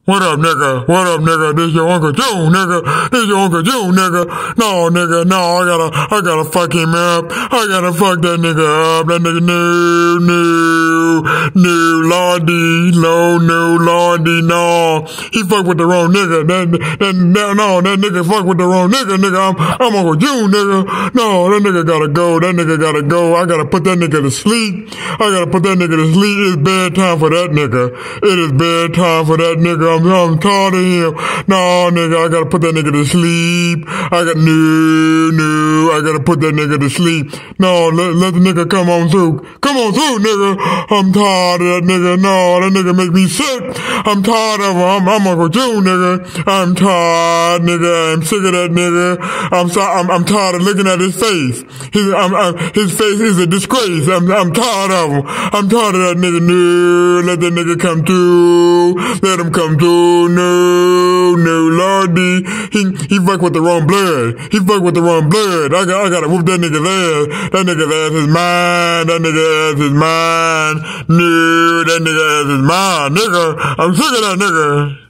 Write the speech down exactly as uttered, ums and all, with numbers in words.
What up, nigga? What up, nigga? This your Uncle June, nigga. This your Uncle June, nigga. No, nigga, no, I gotta, I gotta fuck him up. I gotta fuck that nigga up. That nigga, no, no, no, Lordy, no, no, Lordy, no. He fucked with the wrong nigga. That, that, that, no, that nigga fucked with the wrong nigga, nigga. I'm, I'm Uncle June, nigga. No, that nigga gotta go. That nigga gotta go. I gotta put that nigga to sleep. I gotta put that nigga to sleep. It's bedtime for that nigga. It is bedtime for that nigga. I'm, I'm tired of him. No, nigga, I gotta put that nigga to sleep. I got, no, no, I gotta put that nigga to sleep. No, let, let the nigga come on through. Come on through, nigga. I'm tired of that nigga. No, that nigga make me sick. I'm tired of him. I'm, I'm Uncle June, nigga. I'm tired, nigga. I'm sick of that nigga. I'm so, I'm, I'm tired of looking at his face. His, I'm, I'm, his face is a disgrace. I'm, I'm tired of him. I'm tired of that nigga. No, let that nigga come through. Let him come through. No, no, Lordy. He, he fuck with the wrong blood. He fuck with the wrong blood. I got, I gotta whoop that nigga's ass. That nigga's ass is mine. That nigga's ass is mine. No, that nigga's ass is mine, nigga. I'm sick of that nigga.